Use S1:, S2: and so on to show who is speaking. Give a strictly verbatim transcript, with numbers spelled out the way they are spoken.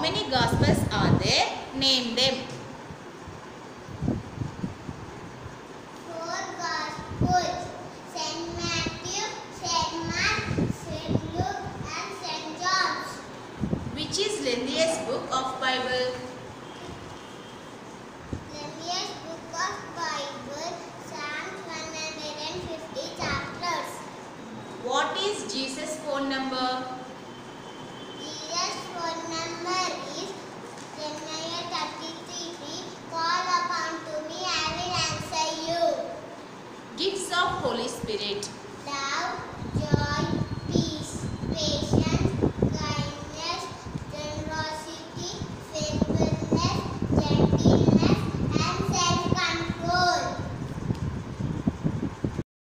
S1: many Gospels are there? Name them.
S2: Four Gospels: Saint Matthew, Saint Mark, Saint Luke, and Saint John.
S1: Which is lengthiest book of Bible?
S2: Lengthiest book of Bible, Psalms one hundred fifty chapters.
S1: What is Jesus' phone number?